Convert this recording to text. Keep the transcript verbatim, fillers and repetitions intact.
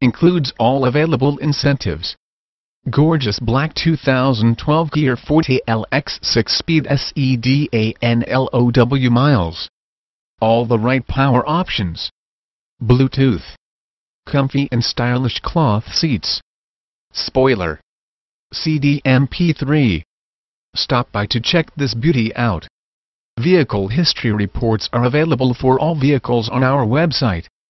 Includes all available incentives. Gorgeous black two thousand twelve Kia Forte L X six-speed sedan miles. All the right power options. Bluetooth. Comfy and stylish cloth seats. Spoiler. C D M P three. Stop by to check this beauty out. Vehicle history reports are available for all vehicles on our website.